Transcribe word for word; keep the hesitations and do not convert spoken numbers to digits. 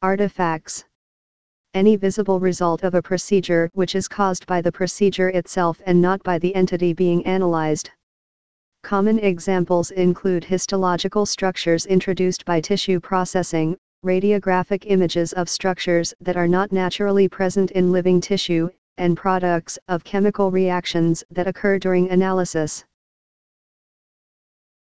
Artifacts. Any visible result of a procedure which is caused by the procedure itself and not by the entity being analyzed. Common examples include histological structures introduced by tissue processing, radiographic images of structures that are not naturally present in living tissue, and products of chemical reactions that occur during analysis.